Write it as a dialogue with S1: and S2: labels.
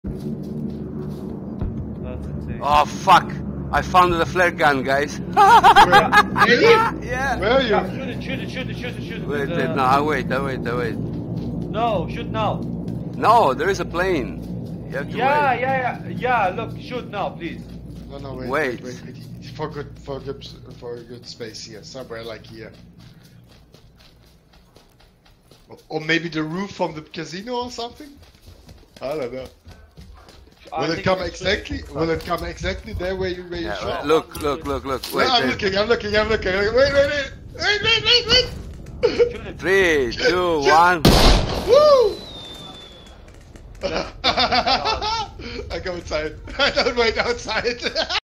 S1: Oh fuck! I found the flare gun, guys.
S2: Really?
S1: Yeah.
S2: Where are you?
S3: Yeah, shoot it.
S1: Wait,
S3: There's,
S1: no, I wait.
S3: No, shoot now.
S1: No, there is a plane. You have to wait.
S3: Yeah. Look, shoot now, please.
S2: No,
S1: Wait.
S2: wait. For a good space here, somewhere like here. Or maybe the roof from the casino or something? I don't know. Will it come exactly? Will it come exactly there where you shot?
S1: Look. Wait,
S2: No, I'm looking. Wait.
S3: Shoot it.
S1: 3, 2, 1.
S2: Woo! I go inside. I don't wait outside.